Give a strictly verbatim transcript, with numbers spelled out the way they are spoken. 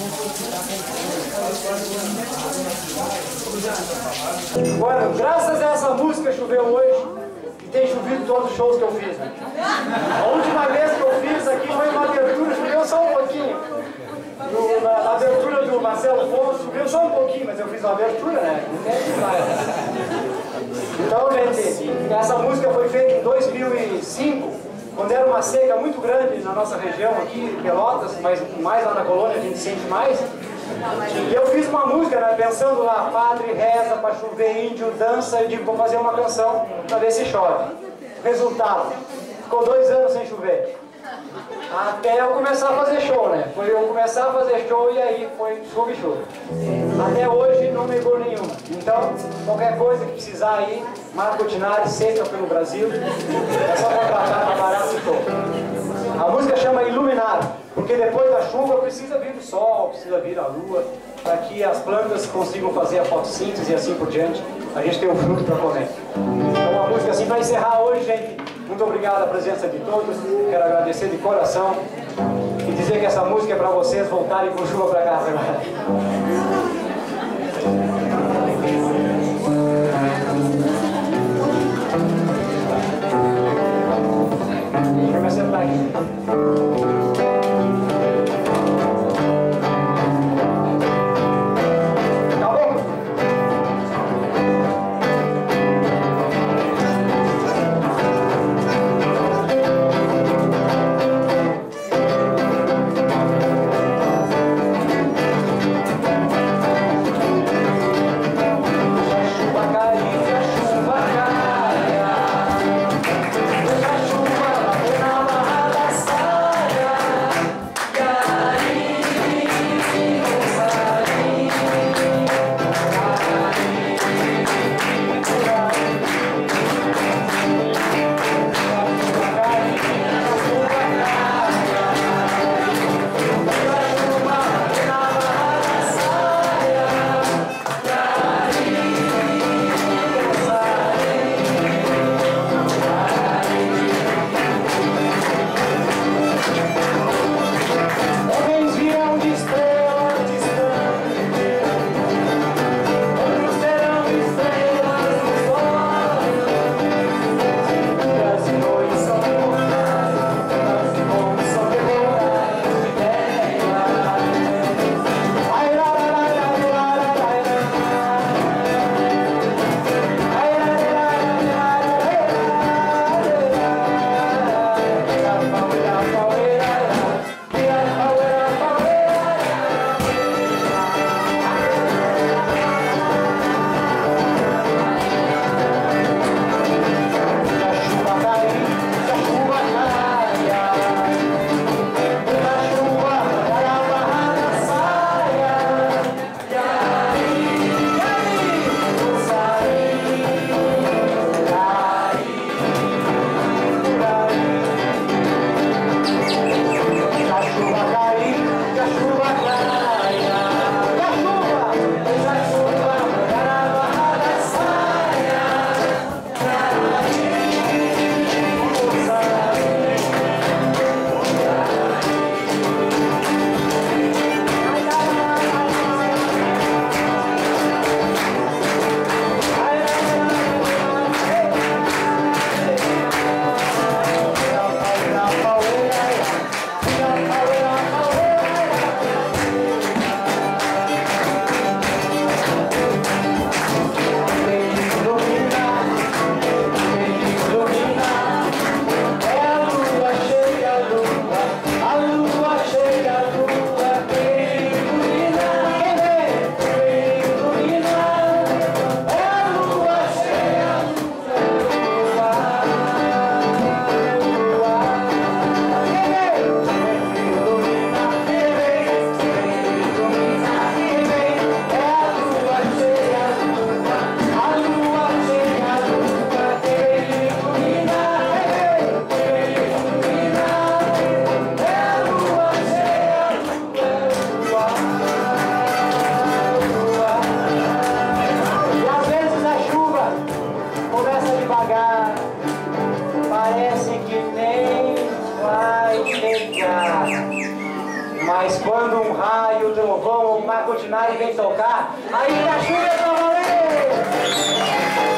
Bueno, graças a essa música choveu hoje e tem chovido todos os shows que eu fiz. Né? A última vez que eu fiz aqui foi uma abertura, choveu só um pouquinho. No, na, na abertura do Marcelo Fonso, choveu só um pouquinho, mas eu fiz uma abertura, né? Então, gente, essa música foi feita em dois mil e cinco, quando era uma seca muito grande na nossa região aqui, Pelotas, mas mais lá na colônia a gente sente mais. E eu fiz uma música, né, pensando lá, padre reza para chover, índio dança, eu digo, vou fazer uma canção para ver se chove. Resultado, ficou dois anos sem chover. Até eu começar a fazer show, né? Foi eu começar a fazer show e aí foi chuva e chuva. Até hoje não negou nenhuma. Então, qualquer coisa que precisar aí, Marco Tinari, seca pelo Brasil, é só contratar para barato e show. A música chama Iluminado, porque depois da chuva precisa vir o sol, precisa vir a lua, para que as plantas consigam fazer a fotossíntese e assim por diante, a gente tem um fruto para comer. Então, uma música assim para encerrar hoje, gente. Muito obrigado a presença de todos, quero agradecer de coração e dizer que essa música é para vocês voltarem com chuva para casa agora. Deixa eu me sentar aqui. quando um raio, trovão ou uma cortinagem vem tocar, aí a chuva é pra valer!